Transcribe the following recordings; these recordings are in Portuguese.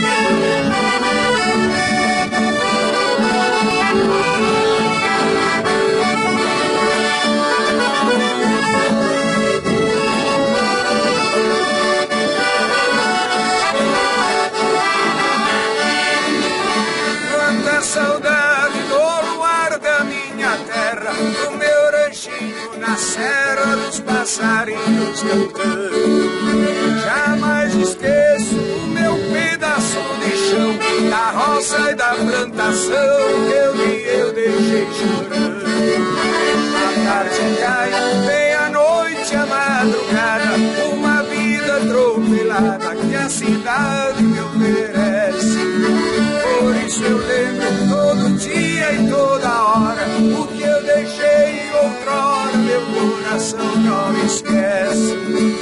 Na serra dos passarinhos cantando. Jamais esqueço o meu pedaço de chão, da roça e da plantação que eu deixei chorando. A tarde cai, vem a noite, a madrugada, uma vida atropelada que a cidade me oferece. Por isso eu lembro todo dia e toda hora o que eu deixei outrora, meu coração não esquece.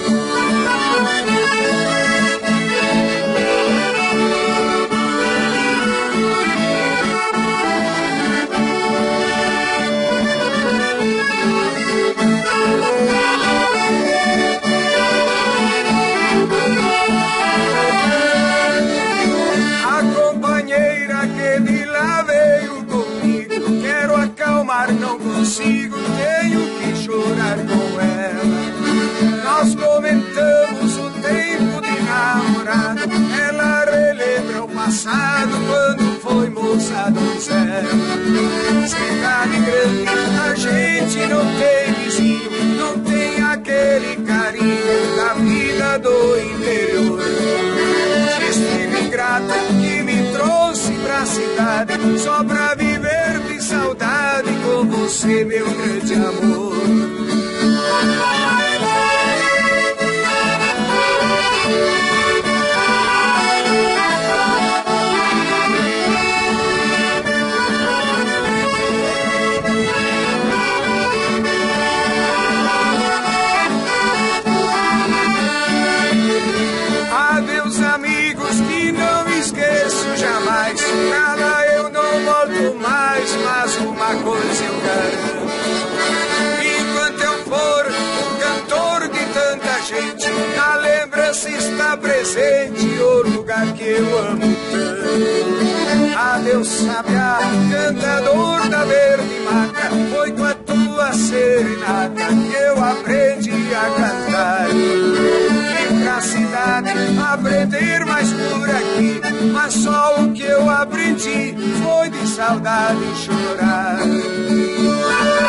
Não consigo, tenho que chorar com ela. Nós comentamos o tempo de namorado, ela relembra o passado quando foi moça donzela. Cidade grande, a gente não tem vizinho, não tem aquele carinho da vida do interior. Destino ingrato que me trouxe pra cidade só pra viver de saudade com você, meu grande amor. Adeus, amigos, que não esqueço jamais. Pra lá eu não volto mais, mas uma coisa eu garanto: enquanto eu for um cantor de tanta gente, na lembrança está presente o lugar que eu amo tanto. Adeus, sabiá, cantador da verde mata, foi com a tua serenata que eu aprendi a cantar. Vim pra cidade aprender mais por aqui, mas só o que eu aprendi foi de saudade chorar.